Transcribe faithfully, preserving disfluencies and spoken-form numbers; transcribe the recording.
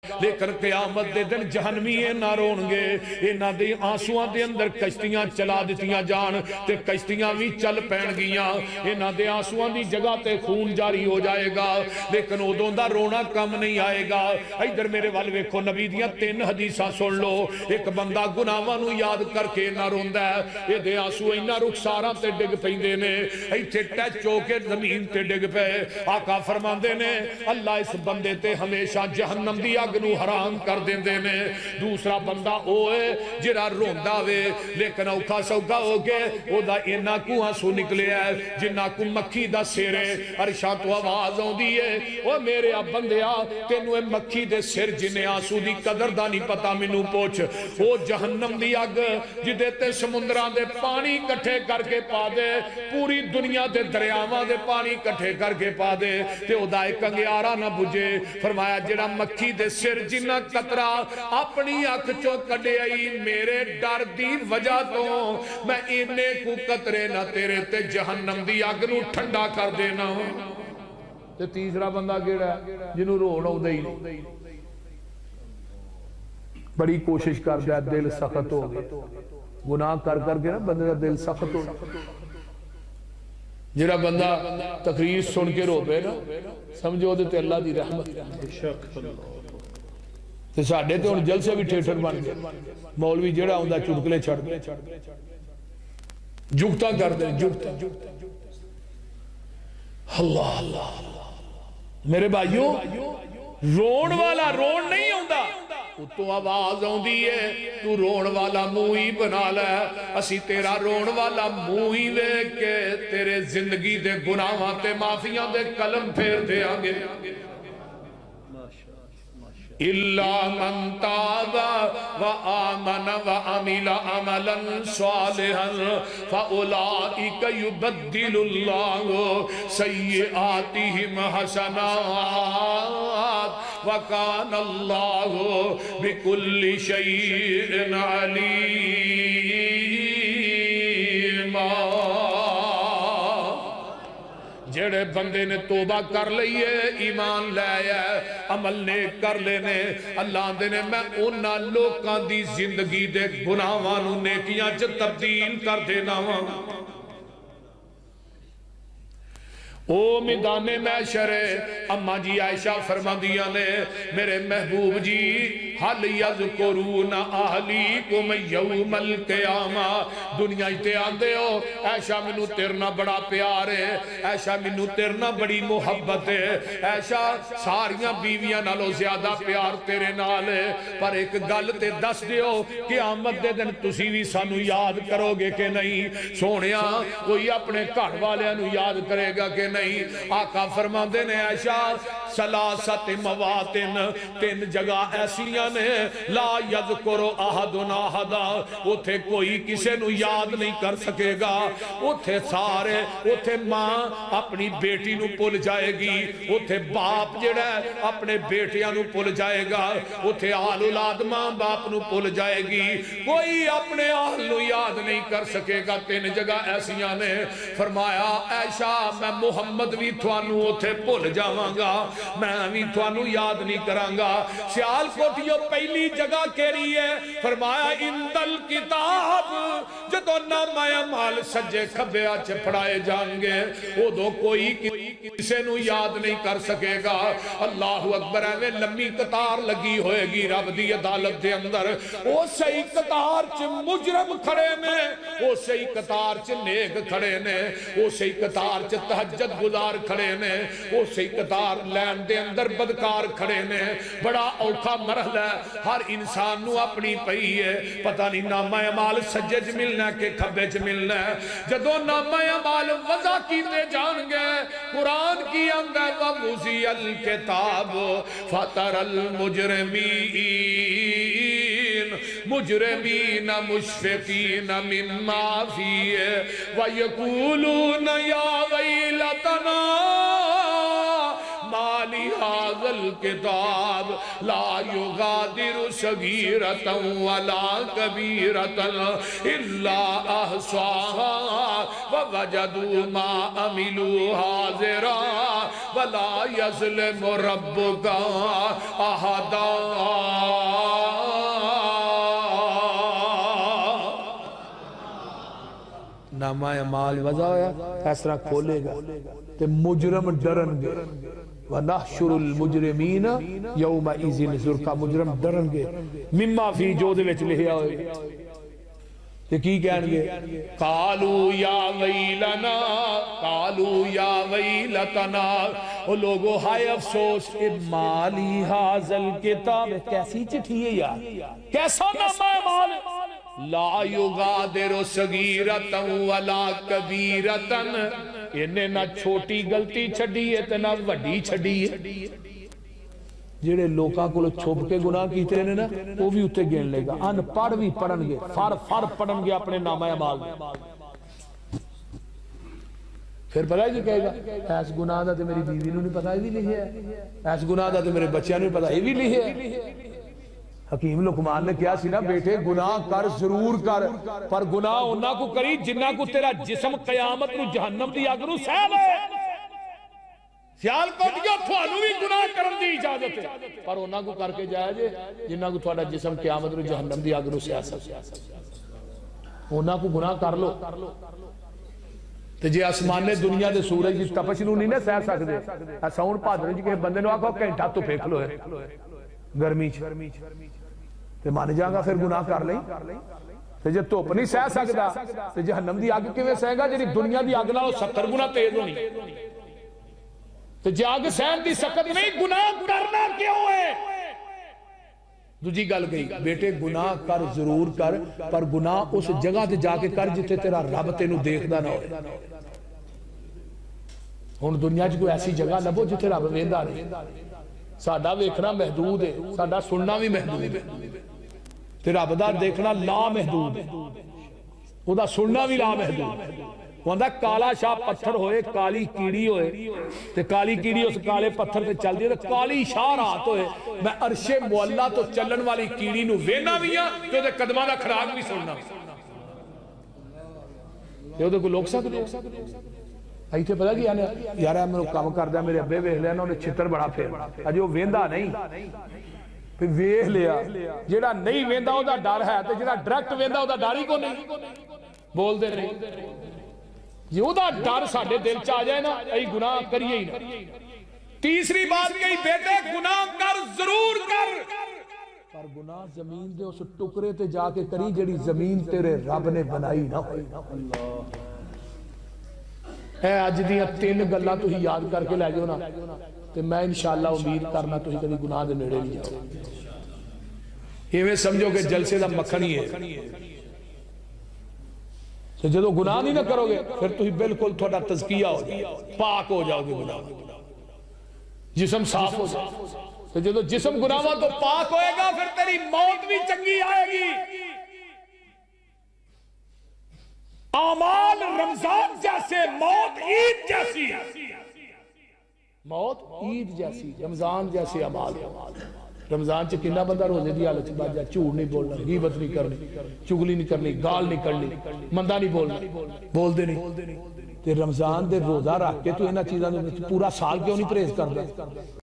لیکن قیامت دے دن جہنمی نہ رون گے انہاں دے آنسوان دے اندر کشتیاں چلا دیتیاں جان تے کشتیاں بھی چل پین گیاں انہاں دے آنسوان دی جگہ تے خون جاری ہو جائے گا لیکن ادوں دا رونا کم نہیں آئے گا ادھر میرے وال ویکھو نبی دیاں تین حدیثاں سن لو ایک بندہ گناہاں نو یاد کر کے نہ روندا ہے اے دے آنسو انہاں رخساراں تے ڈگ پیندے نے ایتھے ٹچ ہو کے زمین تے ڈگ پئے آقا فرماندے نے اللہ اس بندے تے ہمیشہ جہنم دی اگ نو حرام کر دیندے نے دوسرا بندہ اوے جڑا روندا وے لیکن اوکھا سوکھا ہو کے او دا انہاں کو آنسو نکلے ہے جنہاں کو مکھی دا سیرے عرشاں تو آواز ہوندی ہے او میرے اب بندیا تینوں اے مکھی دے سر جنہیں آنسو دی قدر دا نہیں پتا مینوں پوچھ او جہنم دی اگ جدے تے سمندراں دے پانی کٹھے کر کے پا دے پوری دنیا دے دریاواں دے پانی کٹھے کر کے پا دے تے او دا ایک انگیارا نہ بجے فرمایا جڑا مکھی دے سر جنہ قطرہ اپنی اکھ چو کڈے آئی میرے ڈر دی وجہ تو میں اینے کو قطرے نہ تیرے تے جہنم دی اگ نو ٹھنڈا کر دینا ہوں تے تیسرا بندہ کیڑا ہے جنہوں روڑ ہو دئی بڑی کوشش کر دیا دل سخت ہو گیا گناہ کر کر کے نا بندے کا دل سخت ہو جڑا بندہ تقریر سن کے رو پے نا سمجھو دیتے اللہ دی رحمت تے ساڑھے تے ان جلسے بھی ٹھیٹر بن گئے مولوی جڑا ہوں دا چٹکلے چھڑ دے جھکتا کر دے جھکتا اللہ اللہ میرے بھائیوں رون والا رون نہیں ہوندہ تو آواز ہوندی ہے تو رون والا موئی بنا لے اسی تیرا رون والا موئی لے کے تیرے زندگی دے گناہاں تے معافیاں دے قلم پھیر دے آگے إِلَّا مَن تَابَ وَآمَنَ وَعَمِلَ عَمَلًا صَالِحًا فَأُولَئِكَ يُبَدِّلُ اللَّهُ سَيِّئَاتِهِمْ حَسَنَاتٍ وَكَانَ اللَّهُ بِكُلِّ شَيْءٍ عَلِيمًا جڑے بندے نے توبہ کر لئیے ایمان لائے عمل نیک کر لینے اللہ دے نے میں انہا لوکاں دی زندگی دے گناہاں نیکیاں چ تبدیل کر دینا ہوں او میدان محشر اما جی عائشہ فرما دیا نے میرے محبوب جی حل یذکرون اہلیکم یوم القیامہ دنیا اتے آندے ہو عائشہ منو تیرنا بڑا پیار ہے عائشہ منو تیرنا بڑی محبت ہے عائشہ ساریاں بیویاں نالو زیادہ پیار تیرے نال ہے پر ایک گل تے دس دیو قیامت دے دن تسی بھی سانو یاد کرو گے کہ نہیں سونیا کوئی اپنے گھر والے نو یاد کرے گا کہ نہیں آقا فرما دینے عائشہ سلاست مواتن تین جگہ ایسیاں نے لا یذکرو احدن احدا اتھے کوئی کسے نو یاد نہیں کر سکے گا اتھے سارے اتھے ماں اپنی بیٹی نو پل جائے گی اتھے باپ جڑا ہے اپنے بیٹیاں نو پل جائے گا اتھے آل اولاد ماں باپ نو پل جائے گی کوئی اپنے آل نو یاد نہیں کر سکے گا تین جگہ ایسیاں نے فرمایا عائشہ میں محمد بھی توانو اتھے پل جاواں گا میں بھی توانو یاد نہیں کرانگا سیال کوٹیو پہلی جگہ کیری ہے فرمایا اندل کتاب جدو نامہ اعمال سجے کھبے آچے پڑھائے جانگے وہ دو کوئی کسے نو یاد نہیں کر سکے گا اللہ اکبر ہے لمبی قطار لگی ہوئے گی رب دی عدالت دے اندر وہ صحیح قطار چ مجرم کھڑے نے وہ صحیح قطار چ نیک کھڑے نے وہ صحیح قطار چ تہجد گزار کھڑے نے وہ صحیح قطار لین دے اندر بدکار کھڑے نے بڑا اوکھا مرحلہ ہے ہر انسان نو اپنی پئی ہے پتہ نہیں نامہ اعمال سجے چ ملنا کہ کھبے چ ملنا ہے جدو نامہ اعمال وضع کیتے جان گے قرآن کی اندر وَوُزِيَ الْكِتَابُ فَتَرَ الْمُجْرِمِينَ مجرمین مشفقین مما فیہ وَيَقُولُونَ يَا وَيْلَتَنَا مَالِ هَذَا الْكِتَابِ لَا يُغَادِرُ صَغِيرَةً وَلَا كَبِيرَةً إِلَّا أَحْصَاهَا وَوَجَدُوا مَا عَمِلُوا حَاضِرًا وَلَا يَظْلِمُ رَبُّكَ أَحَدًا نامہ اعمال وضع ہویا اس طرح کھولے گا تے مجرم ڈرن گے وَنَحْشُرُ الْمُجْرِمِينَ يَوْمَئِذٍ زُرْقَ مجرم ڈرن گے مما فی جو دے وچ لکھیا ہوئے تے کی کہن گے قالوا یا ویلنا قالوا یا ویلتنا او لوگو ہائے افسوس کہ مالی حاضل کتاب کیسی چٹھی ہے یار کیسا نامہ اعمال لا یغادر صغیرتا ولا کبیرتا انہیں نہ چھوٹی غلطی چھڑی ہے نہ وڈی چھڑی ہے جڑے لوکاں کو چھوپ کے گناہ کیتے ہیں نا وہ بھی اتے گین لے گا ان پڑھ بھی پڑھن گے فر فر پڑھن گے اپنے نامہ اعمال پھر پتہ ہے جو کہے گا ایس گناہ دا تے میری بیوی نو نہیں پتا یہ بھی لکھے ہے ایس گناہ دا تے میرے بچیاں نو نہیں پتا یہ بھی لکھے ہے حکیم لقمان نے کیا سی نا بیٹے گناہ کر ضرور کر پر گناہ انہاں کو کری جنہاں کو تیرا جسم قیامت نو جہنم دی اگ نو سہب ہے خیال کو دیا تھوانو بھی گناہ کرن دی اجازت ہے پر انہاں کو کر کے جائے جے جنہاں کو تھوڑا جسم قیامت نو جہنم دی اگ نو سیاست انہاں کو گناہ کر لو تے جے آسمان نے دنیا دے سورج دی تپش نو نہیں نہ سہ سکدے ساؤن پادر جی کہ بندے نو آکھو گھنٹہ تو پھیک لو ہے گرمی چ تے مان جاں گا پھر گناہ کر لیں تے جے دھوپ نہیں سہ سکدا تے جہنم دی اگ کیویں سہے گا جڑی دنیا دی اگ نالوں ستر گنا تیز ہونی تے جے اگ سہن دی سخت نہیں گناہ کرنا کیوں ہے دوجی گل گئی بیٹے گناہ کر ضرور کر پر گناہ اس جگہ تے جا کے کر جتے تیرا رب تینو دیکھدا نہ ہوئے ہن دنیا چ کوئی ایسی جگہ لبو جتے رب ویندا نہیں ساڈا ویکھنا محدود ہے ساڈا سننا بھی محدود ہے تے رب دا دیکھنا لا محدود ہے او دا سننا بھی لا محدود ہے وہاں کالا شاہ پتھر ہوئے کالی کیڑی ہوئے تے کالی کیڑی اس کالے پتھر تے چل دیئے تے کالی شاہ رات ہوئے میں عرش مولا تو چلن والی کیڑی نو وینا بھی ہاں تے دے قدمہ دا کھراک بھی سننا تے دے کو لوگ سکتے آئی تھے پتا کیا یارہ میں کام کردہ میرے ابے ویخ لیا انہوں نے چھتر بڑا پھر اجو ویندہ نہیں پھر ویخ لیا جیڑا نہیں ویندہ ہو دا ڈر ہے تو جیڑا ڈریکٹ ویندہ ہو دا ڈر ہی کو نہیں بول دے نہیں یہ ہو دا ڈر ساڑھے دل چاہ جائے نا ای گناہ کریے ہی نا تیسری بات کہی بیٹے گناہ کر ضرور کر پر گناہ زمین دے اس ٹکرے تے جا کے کری جیڑی زمین تیرے رب نے بنائی نہ ہوئی اللہ اے آج دیاں تین گلہ تو ہی یاد کر کے لے جو نا تو میں انشاءاللہ امید کرنا تو ہی کبھی گناہ دے نیڑے نہیں جاؤ یہ میں سمجھو کہ جلسے دا مکھن ہی ہے تو جدو گناہ نہیں نہ کرو گے پھر تو ہی بالکل تھوڑا تزکیہ ہو جائے پاک ہو جاؤ گے گناہ جسم صاف ہو جائے تو جدو جسم گناہ ہوا تو پاک ہوئے گا پھر تیری موت بھی چنگی آئے گی اعمال رمضان جیسے موت عید جیسی موت عید جیسی رمضان جیسے اعمال رمضان چ کنا بندہ روزے دی حالت بعد جا جھوٹ نہیں بولنا غیبت نہیں کرنی چغلی نہیں کرنی گال نہیں کرنی مندا نہیں بولنا بول دے نہیں تے رمضان دے روزہ رکھ کے تو انہاں چیزاں پورا سال کیوں نہیں پرہیز کردا